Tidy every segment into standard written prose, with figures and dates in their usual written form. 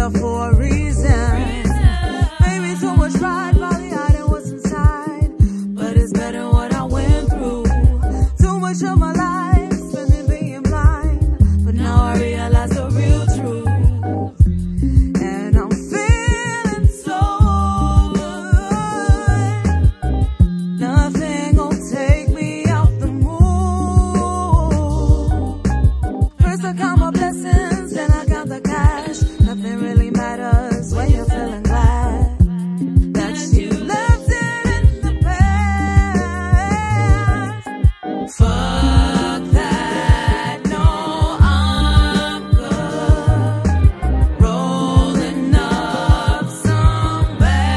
here for a reason. Maybe too much pride, probably hiding what's inside, but it's better what I went through. Too much of my life spent in being blind, but now I realize the real truth. And I'm feeling so good. Nothing gon' take me out the mood. First I count my blessings, then I count the cash. Nothing really matters when you're feeling glad that you left it in the past. Fuck that, no, I'm good. Rolling up some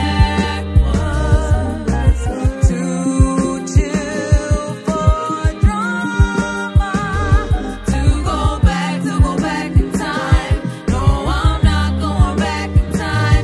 backwoods. Too chill for drama. To go back in time. No, I'm not going back in time.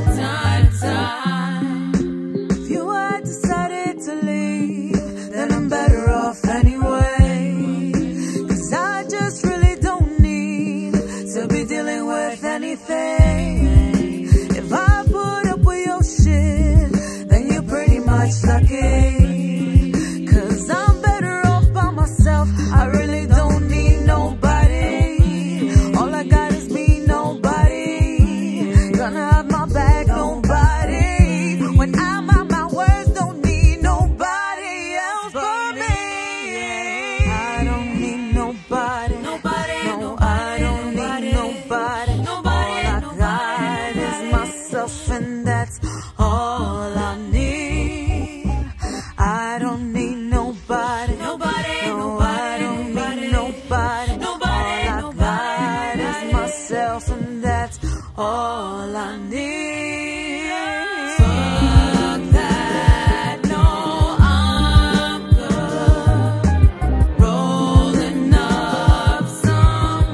If you had decided to leave, then I'm better off anyway. 'Cause I just really don't need to be dealing with anything. If I put up with your shit, then you're pretty much lucky. 'Cause I'm better off by myself. I really don't need nobody. All I got is me, nobody gonna have my back, nobody. When I'm at my worst, don't need nobody else but me. I don't need nobody. No, I don't need nobody. All I got is myself, and that's all I need. I don't need nobody. No, I don't need nobody. All I got is myself, and that's all I need. Fuck that, no, I'm good. Rolling up some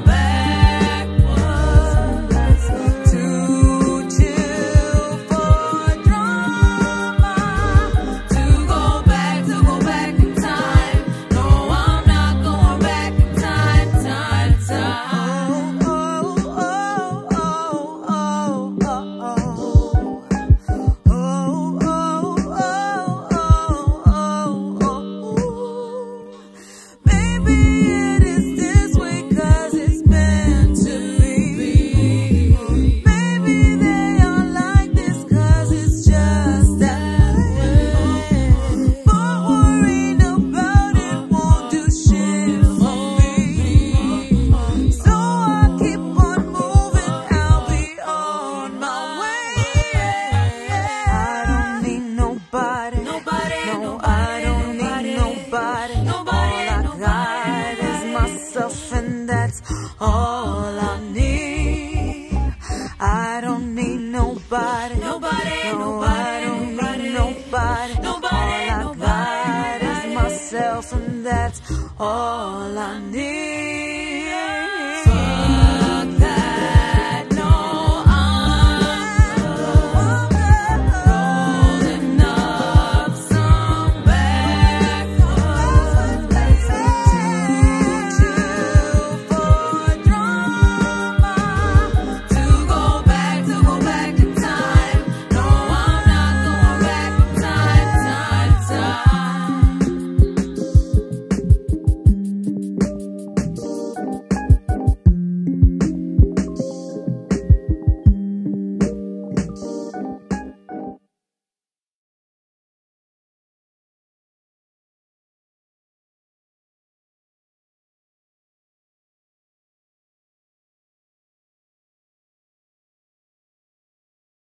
backwoods. Too chill for drama. To go back in time. No, I'm not going back in time. Maybe it is this way 'cause it's meant to be. Maybe they are like this 'cause it's just that way. But worrying about it won't do shit for me. So I keep on moving, I'll be on my way. I don't need nobody. No, I don't need nobody. All I got is myself, and that's all I need. I don't need nobody. No, I don't need nobody. All I got is myself, and that's all I need.